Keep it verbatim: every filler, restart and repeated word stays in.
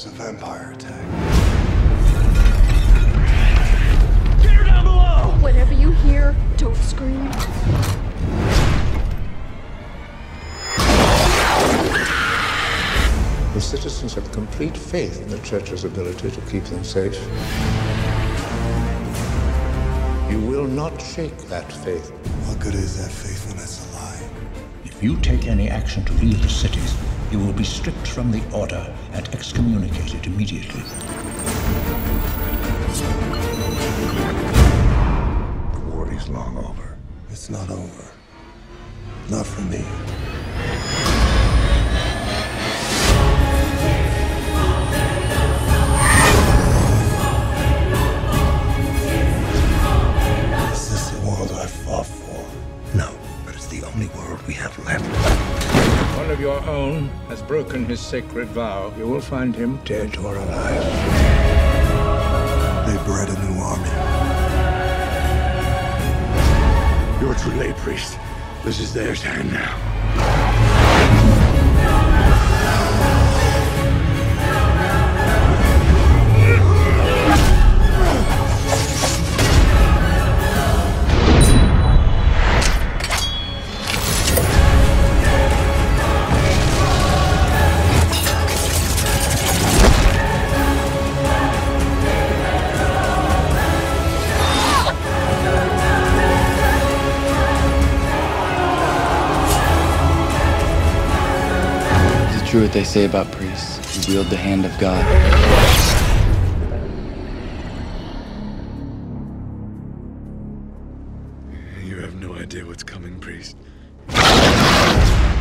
There's a vampire attack. Get her down below! Whatever you hear, don't scream. The citizens have complete faith in the Church's ability to keep them safe. You will not shake that faith. What good is that faith when it's a lie? If you take any action to leave the cities, you will be stripped from the order and excommunicated immediately. The war is long over. It's not over. Not for me. Is this the world I fought for? No, but it's the only world we have left. One of your own has broken his sacred vow. You will find him dead or alive. They bred a new army. You're too late, priest. This is their time now. True what they say about priests who wield the hand of God. You have no idea what's coming, priest.